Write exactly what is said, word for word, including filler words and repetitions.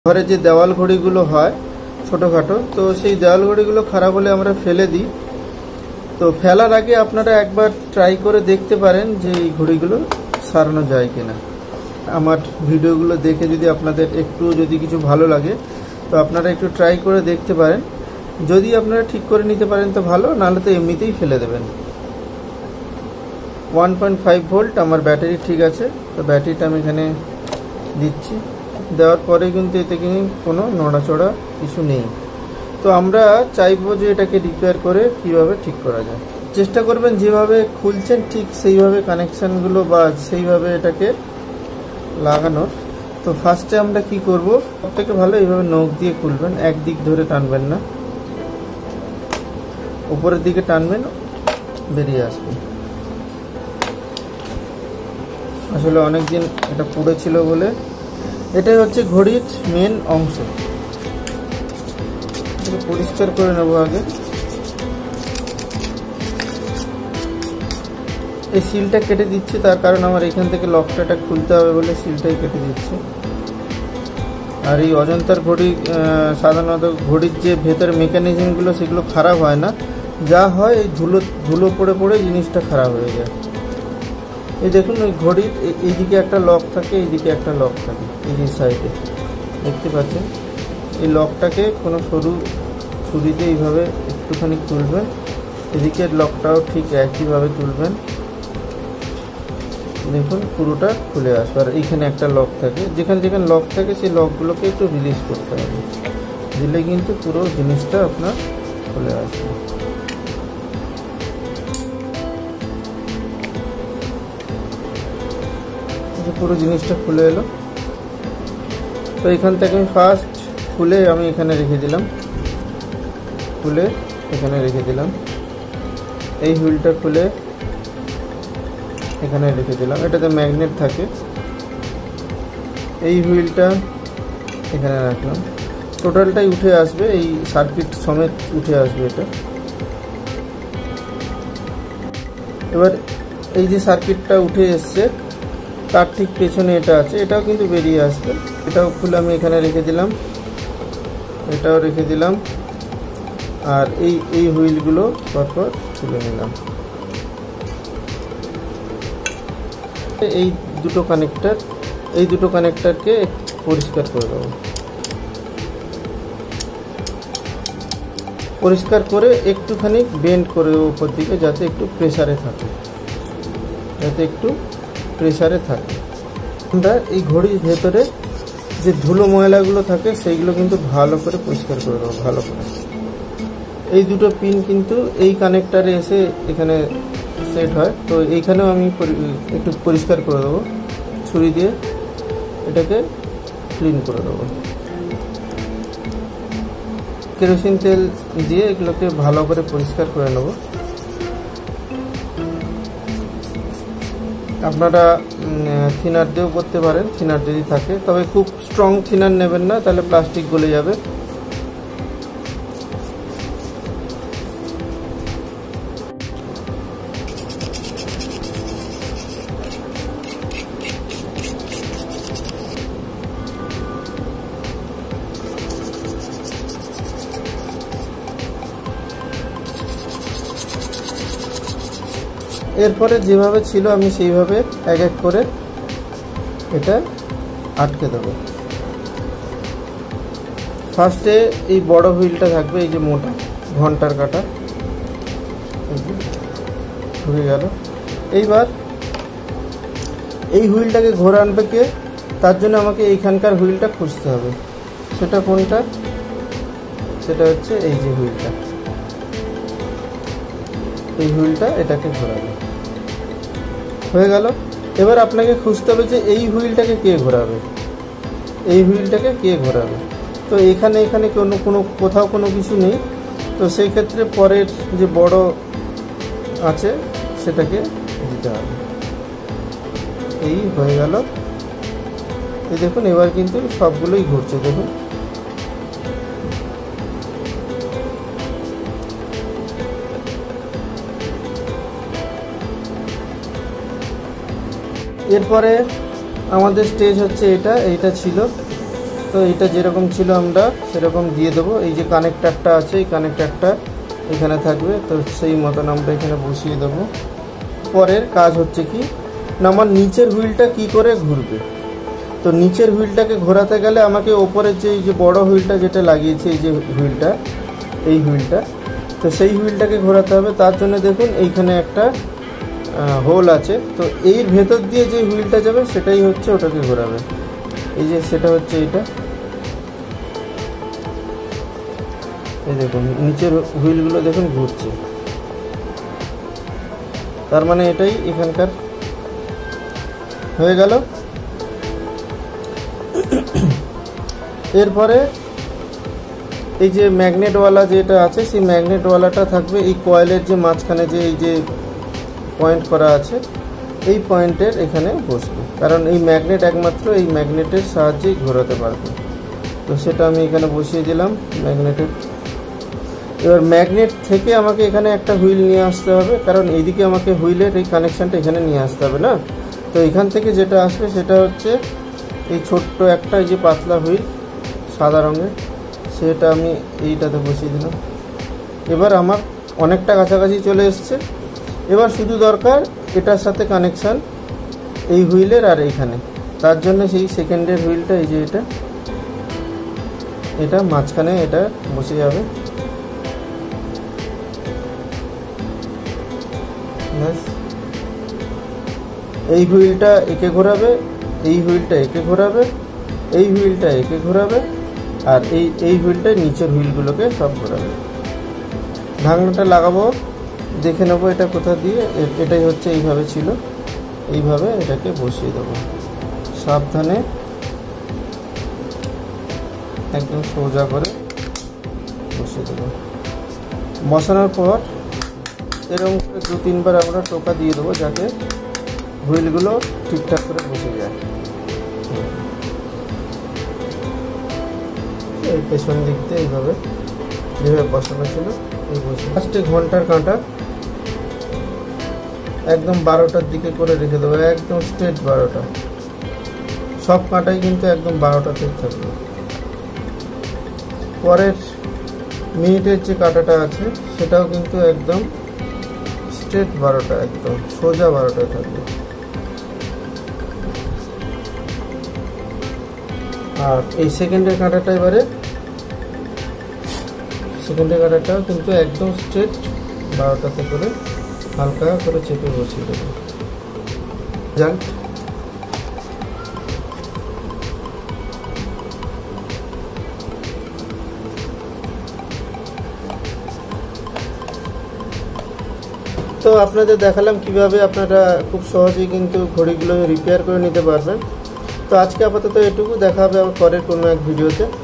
ঘরে যে দেওয়াল ঘড়িগুলো হয় ছোটোখাটো, তো সেই দেওয়াল ঘড়িগুলো খারাপ হলে আমরা ফেলে দিই। তো ফেলার আগে আপনারা একবার ট্রাই করে দেখতে পারেন যে এই ঘড়িগুলো সারানো যায় কিনা। আমার ভিডিওগুলো দেখে যদি আপনাদের একটু যদি কিছু ভালো লাগে তো আপনারা একটু ট্রাই করে দেখতে পারেন। যদি আপনারা ঠিক করে নিতে পারেন তো ভালো, নাহলে তো এমনিতেই ফেলে দেবেন। ওয়ান পয়েন্ট ফাইভ ভোল্ট আমার ব্যাটারি ঠিক আছে, তো ব্যাটারিটা আমি এখানে দিচ্ছি। দেওয়ার পরে কিন্তু এতে কিন্তু কোনো নড়াচড়া কিছু নেই। তো আমরা চাইবো যে এটাকে রিপেয়ার করে কিভাবে ঠিক করা যায়। চেষ্টা করবেন যেভাবে খুলছেন ঠিক সেইভাবে কানেকশানগুলো বা সেইভাবে এটাকে লাগানোর। তো ফার্স্টে আমরা কি করব, সবথেকে ভালো এইভাবে নখ দিয়ে খুলবেন, একদিক ধরে টানবেন না, উপরের দিকে টানবেন, বেরিয়ে আসবে। আসলে অনেক দিন এটা পুড়ে ছিল বলে। এটাই হচ্ছে ঘড়ির মেন অংশ। পরিষ্কার করে নেব আগে। এই সিলটা কেটে দিচ্ছি, তার কারণ আমার এখান থেকে লকটা খুলতে হবে বলে সিলটাই কেটে দিচ্ছি। আর এই অজন্তার ঘড়ি সাধারণত ঘড়ির যে ভেতরে মেকানিজমগুলো সেগুলো খারাপ হয় না, যা হয় এই ধুলো ধুলো পড়ে পড়ে জিনিসটা খারাপ হয়ে যায়। এই দেখুন, ওই ঘড়ির এইদিকে একটা লক থাকে, এইদিকে একটা লক থাকে, এই যে সাইডে দেখতে পাচ্ছেন। এই লকটাকে কোনো সরু ছুরিতে এইভাবে একটুখানি তুলবেন, এদিকের লকটাও ঠিক একইভাবে তুলবেন। দেখুন পুরোটা খুলে আসবে। আর এইখানে একটা লক থাকে, যেখানে যেখানে লক থাকে সেই লকগুলোকে একটু রিলিজ করতে হবে, দিলে কিন্তু পুরো জিনিসটা আপনার খুলে আসবে। পুরো জিনিসটা খুলে এলো। তো এখান থেকে আমি ফার্স্ট খুলে আমি এখানে রেখে দিলাম, খুলে এখানে রেখে দিলাম। এই হুইলটা খুলে এখানে রেখে দিলাম, এটাতে ম্যাগনেট থাকে। এই হুইলটা এখানে রাখলাম, টোটালটাই উঠে আসবে, এই সার্কিট সমেত উঠে আসবে এটা। এবার এই যে সার্কিটটা উঠে এসছে তার ঠিক পেছনে এটা আছে, এটাও কিন্তু বেরিয়ে আসবে। এটাও খুলে আমি এখানে রেখে দিলাম, এটাও রেখে দিলাম। আর এই এই হুইলগুলো পরপর তুলে নিলাম। এই দুটো কানেক্টর এই দুটো কানেক্টরকে পরিষ্কার করে দেবো। পরিষ্কার করে একটুখানি বেন্ড করে দেবো উপর দিকে, যাতে একটু প্রেসারে থাকে, যাতে একটু প্রেসারে থাকে। আমরা এই ঘড়ির ভেতরে যে ধুলো ময়লাগুলো থাকে সেইগুলো কিন্তু ভালো করে পরিষ্কার করে দেবো, ভালো করে। এই দুটো পিন কিন্তু এই কানেক্টারে এসে এখানে সেট হয়, তো এইখানেও আমি একটু পরিষ্কার করে দেবো, ছুরি দিয়ে এটাকে ক্লিন করে দেবো। কেরোসিন তেল দিয়ে এগুলোকে ভালো করে পরিষ্কার করে নেব। আপনারা থিনার দিয়েও করতে পারেন, থিনার যদি থাকে, তবে খুব স্ট্রং থিনার নেবেন না, তাহলে প্লাস্টিক গলে যাবে। এরপরে যেভাবে ছিল আমি সেইভাবে এক এক করে এটা আটকে দেবো। ফার্স্টে এই বড় হুইলটা থাকবে, এই যে মোটা ঘন্টার কাটা ঢুকে গেল। এইবার এই হুইলটাকে ঘোরানবে কে, তার জন্য আমাকে এইখানকার হুইলটা খুঁজতে হবে। সেটা কোনটা? সেটা হচ্ছে এই যে হুইলটা, এই হুইলটা এটাকে ঘোরাবে। হয়ে গেল। এবার আপনাকে খুঁজতে হবে যে এই হুইলটাকে কে ঘোরাবে, এই হুইলটাকে কে ঘোরাবে। তো এখানে এখানে কোনো কোনো কোথাও কোনো কিছু নেই, তো সেই ক্ষেত্রে পরের যে বড় আছে সেটাকে দিতে হবে। এই হয়ে গেল। এই দেখুন, এবার কিন্তু সবগুলোই ঘুরছে। দেখুন, এরপরে আমাদের স্টেজ হচ্ছে এটা, এইটা ছিল তো এটা যেরকম ছিল আমরা সেরকম দিয়ে দেবো। এই যে কানেক্টারটা আছে, এই কানেক্টারটা এখানে থাকবে, তো সেই মতন আমরা এখানে বসিয়ে দেবো। পরের কাজ হচ্ছে কি না, আমার নিচের হুইলটা কি করে ঘুরবে। তো নিচের হুইলটাকে ঘোরাতে গেলে আমাকে ওপরের যে এই যে বড় হুইলটা যেটা লাগিয়েছে, এই যে হুইলটা, এই হুইলটা, তো সেই হুইলটাকে ঘোরাতে হবে। তার জন্য দেখুন এইখানে একটা হোল আছে, তো এর ভেতর দিয়ে যে হুইলটা যাবে সেটাই হচ্ছে ওটাকে ঘোরাবে। এই যে সেটা হচ্ছে এইটা, এই দেখুন নিচের হুইলগুলো দেখুন ঘুরছে, তার মানে এটাই এখানকার হয়ে গেল। এরপরে এই যে ম্যাগনেটওয়ালা যেটা আছে, সেই ম্যাগনেটওয়ালাটা থাকবে এই কয়েলের যে মাঝখানে যে এই যে পয়েন্ট করা আছে, এই পয়েন্টের এখানে বসবে, কারণ এই ম্যাগনেট একমাত্র এই ম্যাগনেটের সাহায্যেই ঘোরাতে পারবে। তো সেটা আমি এখানে বসিয়ে দিলাম ম্যাগনেটের। এবার ম্যাগনেট থেকে আমাকে এখানে একটা হুইল নিয়ে আসতে হবে, কারণ এইদিকে আমাকে হুইলের এই কানেকশানটা এখানে নিয়ে আসতে হবে না। তো এখান থেকে যেটা আসবে সেটা হচ্ছে এই ছোট্ট একটা এই যে পাতলা হুইল সাদা রঙের, সেটা আমি এইটাতে বসিয়ে দিলাম। এবার আমার অনেকটা কাছাকাছি চলে এসছে। এবার শুধু দরকার এটার সাথে কানেকশান এই হুইলের আর এইখানে, তার জন্য সেই সেকেন্ডের হুইলটা এই যে এটা এটা মাঝখানে এটা বসে যাবে। এই হুইলটা একে ঘোরাবে, এই হুইলটা একে ঘোরাবে, এই হুইলটা একে ঘোরাবে, আর এই এই হুইলটা নিচের হুইলগুলোকে সব ঘোরাবে। ঢাকনাটা লাগাবো, দেখে নেবো এটা কোথা দিয়ে। এটাই হচ্ছে এইভাবে ছিল, এইভাবে এটাকে বসিয়ে দেবো সাবধানে, একদম সোজা করে বসিয়ে দেবো। বসানোর পর এরকম করে দু তিনবার আমরা টোকা দিয়ে দেবো, যাতে হুইলগুলো ঠিকঠাক করে বসে যায়। এই পেছন দিক দিয়ে এইভাবে যেভাবে বসানো ছিল এই বসে। ফার্স্টে ঘন্টার কাঁটা একদম বারোটার দিকে করে রেখে দেবো, একদম স্ট্রেট বারোটা, সব কাঁটাই কিন্তু একদম বারোটাতে থাকবে। পরের মিনিটের যে কাঁটাটা আছে সেটাও কিন্তু একদম স্ট্রেট বারোটা, একদম সোজা বারোটায় থাকবে। আর এই সেকেন্ডের কাঁটাটা এবারে সেকেন্ডের কাঁটাটাও কিন্তু একদম স্ট্রেট বারোটাতে করে হালকা করে চেপে বসিয়ে দেবো। যান তো আপনাদের দেখালাম কিভাবে আপনারা খুব সহজেই কিন্তু ঘড়িগুলো রিপেয়ার করে নিতে পারবেন। তো আজকে আপাতত এটুকু, দেখা হবে আবার পরের কোনো এক ভিডিওতে।